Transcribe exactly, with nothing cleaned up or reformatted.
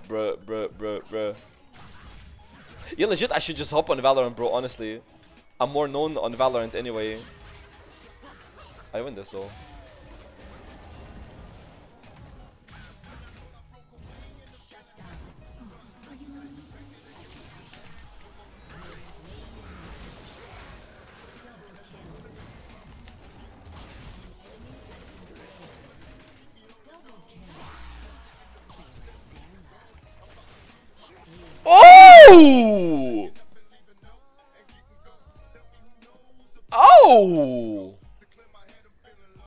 Bruh, bruh, bruh, bruh. Yeah, legit, I should just hop on Valorant, bro, honestly. I'm more known on Valorant anyway. I win this though. Oh!